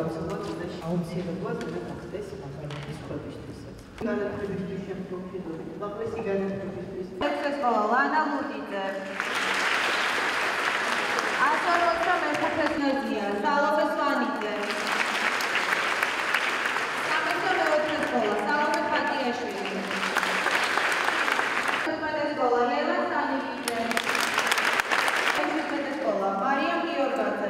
გაუცილებლად აუცილებლად უნდა გახდეს მაგალითის ხვებისთვისაც. განათლებისთვის შემდგომში უაღრესი განათლებისთვის. სკოლა ლანა ლუტიძე. ასოროცა მეხუთეწლედია სალომე სვანიძე. სამეცნიერო მეოთხე სკოლა სალომე ფატიაშვილი. მეხუთმეტე სკოლა ლევან სანიკიძე. მეხუთმეტე სკოლა მარიამ გიორგაძე.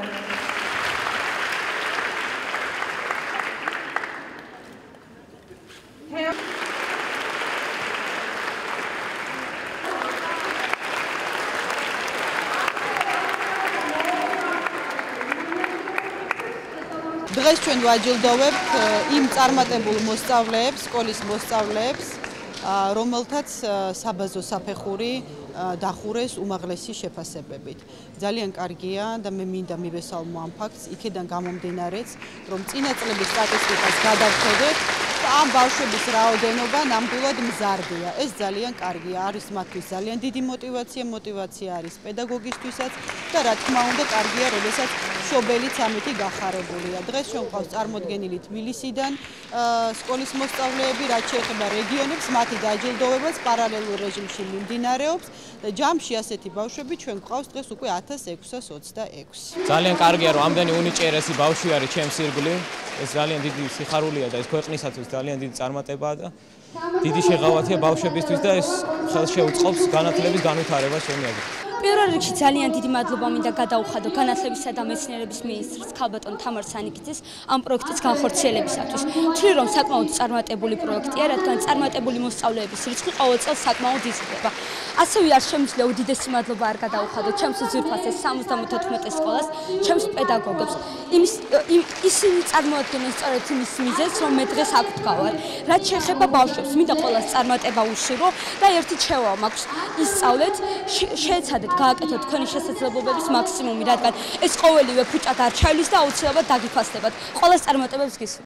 დღეს ჩვენ ვაჯილდოვებთ იმ წარმატებულ მოსწავლეებს, სკოლის მოსწავლეებს, რომელთაც საბაზო საფეხური დახურეს უმაღლესი შეფასებებით. ძალიან კარგია და მე მინდა მივესალმო ამ ფაქტს, იქედან გამომდინარეც, რომ წინა წლების სტატისტიკას გადავხედეთ, ამ ბავშვების რაოდენობა ნამდვილად მზარდია. ეს ძალიან კარგია, არის მათთვის ძალიან დიდი мотивация არის პედაგოგისთვისაც და რა თქმა უნდა კარგია, როდესაც მშობელიც ამითი გახარებულია. დღეს ჩვენ გვყავს წარმოდგენილი თბილისიდან სკოლის მოსწავლეები, რაც შეეხება რეგიონებს, მათი დაჯილდოვებაც პარალელურ რეჟიმში მიმდინარეობს და ჯამში ასეთი ბავშვები ჩვენ გვყავს დღეს უკვე 1626. ძალიან კარგია, რომ ამდენი უნიჭიერესი ბავშვი არის ჩემს ირგვლივ. ეს ძალიან დიდი სიხარულია და ეს ქვეყნისათვის ძალიან დიდი წარმატებაა და დიდი შეღავათია ბავშვებისთვის და ეს ხელს შეუწყობს განათლების განვითარებას ჩემი აზრით. პირველ რიგში ძალიან დიდი მადლობა მინდა გადაუხადო განათლებისა და მეცნიერების მინისტრს ქალბატონ თამარ სანიკიძეს ამ პროექტის განხორციელებისათვის. ვთვლი რომ საკმაოდ წარმატებული პროექტია, რადგან წარმატებული მოსწავლეების რიცხვი ყოველ წელს საკმაოდ იზრდება. ასევე არ შემიძლია უდიდესი მადლობა არ გადაუხადო ჩემს ძვირფასეს 74 სკოლას, ჩემს პედაგოგებს. ისინი წარმოადგენენ სწორედ იმის მიზეზს, რომ მე დღეს აქ ვდგავარ. რაც შეეხება ბავშვებს, მინდა ყველას წარმატება უშირო და ერთი ჩვევა მაქვს ისწავლეთ, შეეცადეთ გააკეთოთ თქვენი შესაძლებლობების მაქსიმუმი, რადგან ეს ყოველივე ფუჭად არ ჩაივლის და აუცილებლად დაგიფასდებათ. ყველას წარმატებებს გისურვებთ.